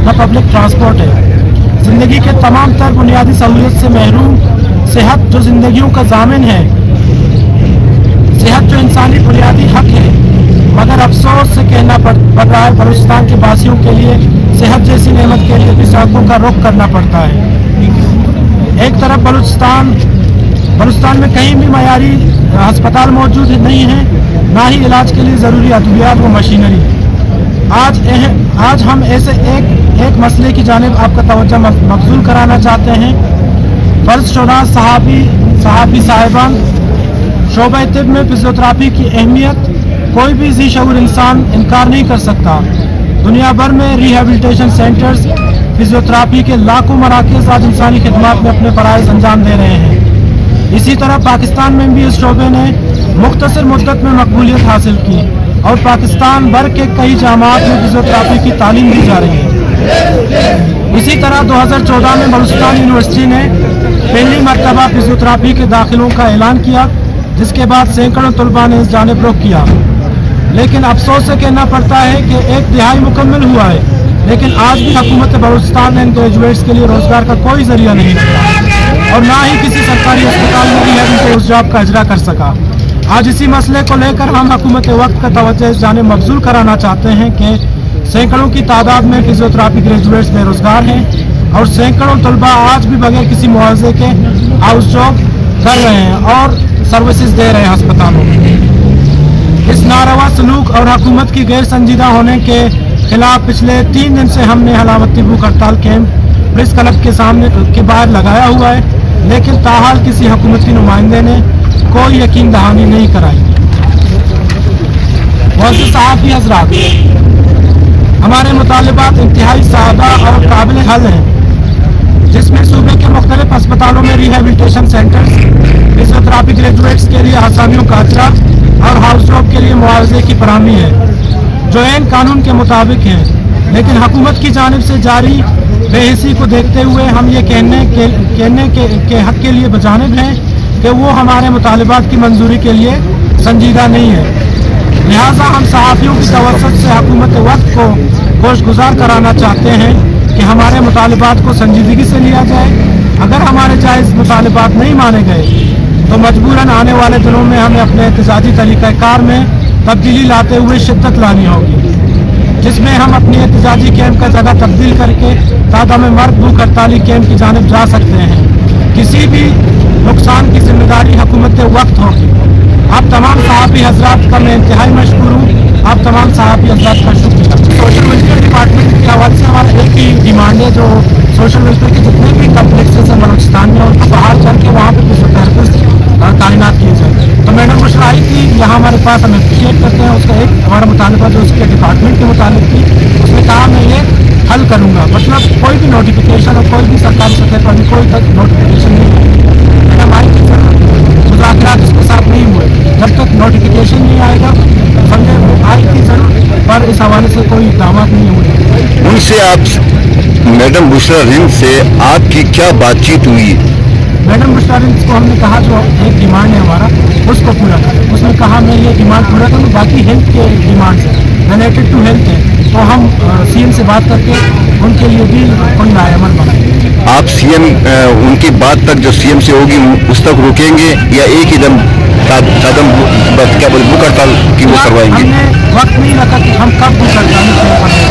न public transport है। ज़िंदगी के तमाम तर बुनियादी सहूलियत से महरूम सेहत जो ज़िंदगियों का ज़ामिन है, सेहत जो इंसानी बुनियादी हक है, मगर अफसोस से कहना पड़ रहा है बलूचिस्तान के वासियों के लिए सेहत जैसी नेमत के लिए भी सड़कों का रुख करना पड़ता है। एक तरफ बलूचिस्तान में कहीं भी मयारी अस्पताल मौजूद नहीं है, ना ही इलाज के लिए ज़रूरी अद्वियात व मशीनरी। आज हम ऐसे एक मसले की जानिब आपका तवज्जो मबज़ूल कराना चाहते हैं। फर्ज़शुदा सहाबी साहिबान, शोबे तिब में फिजियोथेरेपी की अहमियत कोई भी ज़ी शऊर इंसान इनकार नहीं कर सकता। दुनिया भर में रिहेबिलिटेशन सेंटर्स, फिजियोथेरेपी के लाखों मराकज़ आज इंसानी खिदमत में अपने फ़राइज़ अंजाम दे रहे हैं। इसी तरह पाकिस्तान में भी इस शोबे ने मुख्तसर मुद्दत में मकबूलियत हासिल की और पाकिस्तान भर के कई जामात में फिजियोथेरेपी की तालीम दी जा रही है। इसी तरह 2014 में बलूचिस्तान यूनिवर्सिटी ने पहली मरतबा फिजियोथेरेपी के दाखिलों का ऐलान किया, जिसके बाद सैकड़ों तलबा ने इस जानिब रुख किया। लेकिन अफसोस से कहना पड़ता है कि 1/3 मुकम्मल हुआ है, लेकिन आज भी हुकूमत बलूचिस्तान ने इन ग्रेजुएट्स के लिए रोजगार का कोई जरिया नहीं रखा और ना ही किसी सरकारी अस्पताल में भी उस जॉब का इजरा कर सका। आज इसी मसले को लेकर हम हुकूमत वक्त का तवज्जो इस जानिब मबज़ूल कराना चाहते हैं कि सैकड़ों की तादाद में फिजियोथेरेपी ग्रेजुएट्स बेरोजगार हैं और सैकड़ों तलबा आज भी बगैर किसी मुआवजे के हाउस जॉब कर रहे हैं और सर्विसेज दे रहे हैं अस्पतालों में। इस नारवा सलूक और हुकूमत की गैर संजीदा होने के खिलाफ पिछले 3 दिन से हमने हलावती भूख हड़ताल कैंप प्रेस क्लब के बाहर लगाया हुआ है, लेकिन ताहाल किसी हुकूमती नुमाइंदे ने कोई यकीन दहानी नहीं कराई। मुअज़्ज़िज़ सहाफ़ी हज़रात, हमारे मुतालिबात इंतहाई सादा और काबिल हल हैं, जिसमें सूबे के मुख्तलिफ अस्पतालों में रिहेबिलिटेशन सेंटर्स, फिजियोथेरेपी ग्रेजुएट्स के लिए आसामियों का अजरा और हाउस जॉब के लिए मुआवजे की फराहमी है, जो ऐन कानून के मुताबिक है। लेकिन हुकूमत की जानिब से जारी बेहिसी को देखते हुए हम ये कहने के हक के लिए बजानिब हैं कि वो हमारे मुतालिबात की मंजूरी के लिए संजीदा नहीं है। लिहाजा हम सहाफ़ियों की तवज्जो से हुकूमत वक्त को गोशगुजार कराना चाहते हैं कि हमारे मुतालिबात को संजीदगी से लिया जाए। अगर हमारे जायज़ मुतालिबात नहीं माने गए तो मजबूरन आने वाले दिनों में हमें अपने एहतजाजी तरीक़ाकार में तब्दीली लाते हुए शिद्दत लानी होगी, जिसमें हम अपनी एहतजाजी कैंप का जगह तब्दील करके तादाद में मर्द भूख हड़ताली कैंप की जानिब जा सकते हैं। किसी भी नुकसान की जिम्मेदारी हुकूमत वक्त होगी। आप तमाम सहाफ़ी हज़रात का मैं इंतहाई मशकूर हूँ। आप तमाम सहाफ़ी हज़रात का शुक्रिया। सोशल वेलफेयर डिपार्टमेंट के हवाले से हमारा एक ही डिमांड है, जो सोशल वेलफेयर के जितने भी कम्प्लेक्सेस हैं बलूचिस्तान में, उनको बहाल करके वहाँ पर फिजियोथेरेपिस्ट तैनात किए जाए। तो मैडम बुशरा आई थी यहाँ हमारे पास, हम अप्रिशिएट करते हैं उसका। एक हमारा मुतालबा जो उसके डिपार्टमेंट के मुताबिक थी, उसने कहा मैं ये हल करूँगा। मतलब कोई भी नोटिफिकेशन और कोई भी सरकारी सतह पर भी कोई तक नोटिफिकेशन नहीं है। मैडम आई थी, मुज़ाकरात इसके साथ नहीं हुए। जब तक नोटिफिकेशन नहीं आएगा समझे, वो आई थी जरूर, पर इस हवाले से कोई इक़दाम नहीं हुए। उनसे आप मैडम बुशरा रिंग से आपकी क्या बातचीत हुई? मैडम बुशरा रिंग को हमने कहा जो एक डिमांड है हमारा उसको पूरा करें। उसने कहा मैं ये डिमांड पूरा करूँ, बाकी हेल्थ के डिमांड है रिलेटेड टू हेल्थ है, तो हम सीएम से बात करके उनके लिए भी कोई नाअमल बनाएंगे। आप सीएम उनकी बात तक जो सीएम से होगी उस तक रुकेंगे या एक ही दम भूख हड़ताल की वो करवाएंगे? हमने वक्त नहीं रखा कि हम कब भूख हड़ताल